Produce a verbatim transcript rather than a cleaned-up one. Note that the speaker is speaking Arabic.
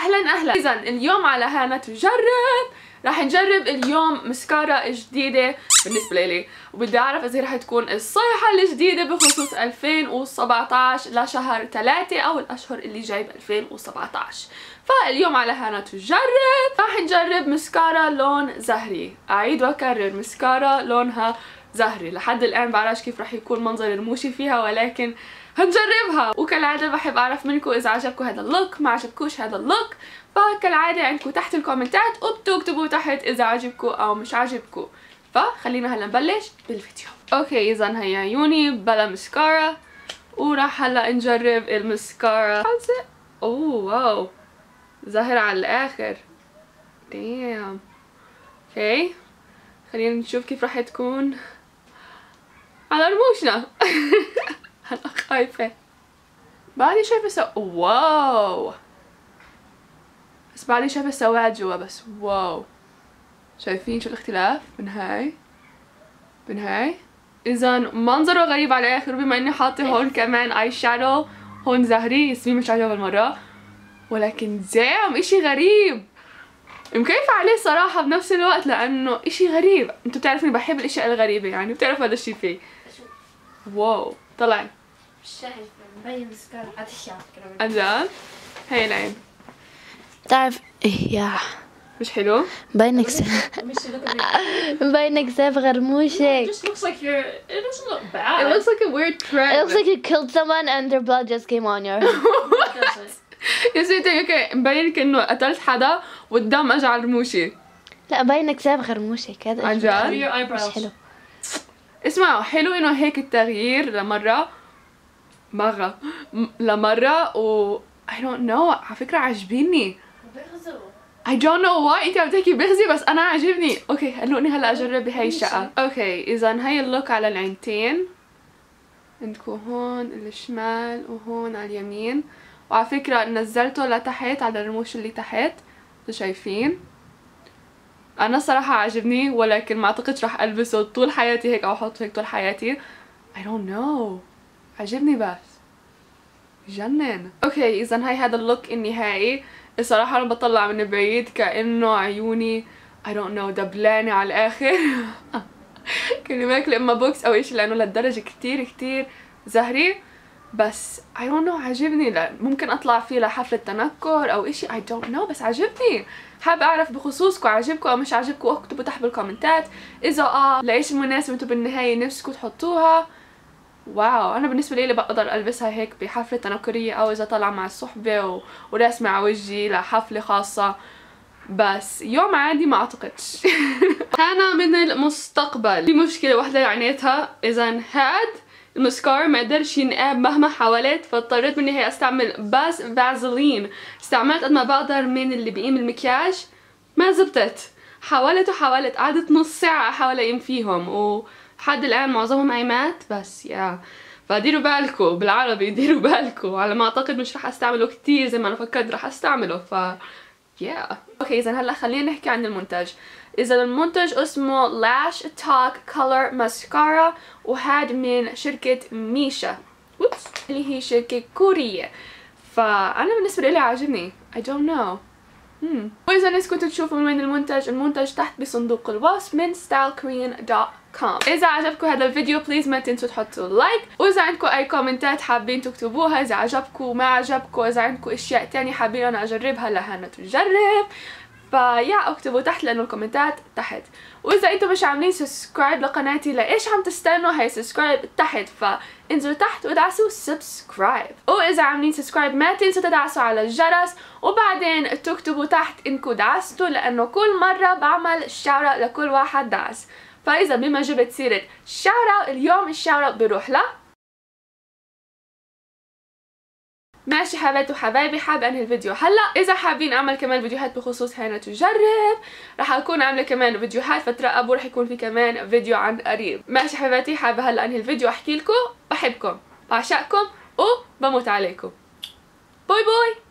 اهلا اهلا. اذا اليوم على هانا تجرب راح نجرب اليوم مسكارا جديدة بالنسبة لي، وبدي اعرف اذا راح تكون الصيحة الجديدة بخصوص ألفين وسبعطعش لشهر ثلاثة او الاشهر اللي جاي ب ألفين وسبعطعش. فاليوم على هانا تجرب راح نجرب مسكارا لون زهري. اعيد واكرر، مسكارا لونها زهري. لحد الان بعرفش كيف راح يكون منظر رموشي فيها، ولكن هنجربها. وكالعادة بحب اعرف منكم اذا عجبكم هذا اللوك، ما عجبكوش هذا اللوك، فكالعادة عندكم تحت الكومنتات وبتكتبوا تحت اذا عجبكم او مش عجبكم. فخلينا هلا نبلش بالفيديو. اوكي اذا هي عيوني بلا مسكارا، وراح هلا نجرب المسكارا. اوه واو، زهر على الاخر. دام. اوكي خلينا نشوف كيف راح تكون على رموشنا. انا خايفة. بعدي شايفة سو واو، بس بعدي شايفة سواد جوا بس. واو، شايفين شو الاختلاف من هاي من هاي؟ اذا منظره غريب على الاخر. بما اني حاطة هون كمان اي شادو هون زهري، ياسمين مش عاجبها بالمرة، ولكن دام اشي غريب. مكيفة عليه صراحة بنفس الوقت لانه اشي غريب. انتوا بتعرفوني بحب الاشياء الغريبة، يعني بتعرفوا هذا الشي فيه. واو طلع مش سهل مبين مسكارا على الشعر كمان. عن جد؟ هي العين تعرف ايه يا مش حلو؟ مبينك مبينك صبغة رموشك. It just looks like you're. It doesn't look bad. It looks like a weird trend. It looks like you killed someone and their blood just came on your يا سيدي هيك مبين كأنه قتلت حدا والدم اجى على رموشي. لا مبينك صبغة رموشك. هذا عن Your جد؟ eyebrows. مش حلو. اسمعوا، حلو انه هيك التغيير لمرة مرة لمرة و I don't know. على فكرة عاجبيني. I don't know why انت عم تحكي بغزي، بس انا عاجبني. اوكي خلوني هلا اجرب بهاي الشقة. اوكي اذا هاي اللوك على العينتين، عندكم هون الشمال وهون على اليمين. وعلى فكرة نزلته لتحت على الرموش اللي تحت، شايفين؟ انا صراحة عاجبني، ولكن ما اعتقدش راح البسه طول حياتي هيك او احطه هيك طول حياتي. I don't know. عاجبني بس جنن. اوكي اذا هاي هذا اللوك النهائي. الصراحة انا بطلع من بعيد كأنه عيوني I don't know دبلانة على الاخر. كأني ماكلة اما بوكس او اشي، لانه للدرجة كتير كتير زهري. بس I don't know عاجبني. لا ممكن اطلع فيه لحفلة تنكر او اشي I don't know، بس عاجبني. حابة اعرف بخصوصكم عاجبكم او مش عاجبكم، اكتبوا تحت بالكومنتات اذا اه لايش المناسبة انتوا بالنهاية نفسكم تحطوها. واو، انا بالنسبة لي بقدر البسها هيك بحفلة تنكرية او اذا طلع مع الصحبة و... ورسمة على وجهي لحفلة خاصة، بس يوم عادي ما اعتقدش. انا من المستقبل في مشكلة واحدة عانيتها. اذا هاد المسكار ما قدرش ينقاب مهما حاولت، فاضطريت بالنهاية استعمل بس فازلين. استعملت قد ما بقدر من اللي بيقيم المكياج، ما زبطت. حاولت وحاولت، قعدت نص ساعة احاول اقيم فيهم ولحد الان معظمهم عيمات. بس يا فديروا بالكم بالعربي، ديروا بالكم. على ما اعتقد مش رح استعمله كتير زي ما انا فكرت رح استعمله. ف يا اوكي اذا هلا خلينا نحكي عن المنتج. اذا المنتج اسمه لاش توك كولر ماسكارا، وهاد من شركة ميشا ووبس اللي هي شركة كورية. فانا بالنسبة لي عاجبني. I don't know. مم. واذا الناس كنتوا تشوفوا من وين المنتج، المنتج تحت بصندوق الوصف من ستايل كوريان دوت كوم. اذا عجبكم هذا الفيديو بليز ما تنسوا تحطوا لايك، واذا عندكم اي كومنتات حابين تكتبوها اذا عجبكم ما عجبكم، اذا عندكم اشياء تانية حابين انا اجربها لهنا تجرب، فيا اكتبوا تحت لانه الكومنتات تحت. واذا انتم مش عاملين سبسكرايب لقناتي لايش عم تستنوا؟ هي سبسكرايب تحت، فانزلوا تحت ودعسوا سبسكرايب. واذا عاملين سبسكرايب ما تنسوا تدعسوا على الجرس، وبعدين تكتبوا تحت انكم دعستوا، لانه كل مره بعمل شاورا لكل واحد دعس. فاذا بما جبت سيره شاورا اليوم، الشاورا بروح له ماشي حبايبي وحبايبي. حابة انهي الفيديو هلا. اذا حابين اعمل كمان فيديوهات بخصوص هانا تجرب، راح اكون عامله كمان فيديوهات فترقبوا، راح يكون في كمان فيديو عن قريب. ماشي حبايبي، حابة هلا انهي الفيديو احكي لكم بحبكم بعشقكم وبموت عليكم. باي باي.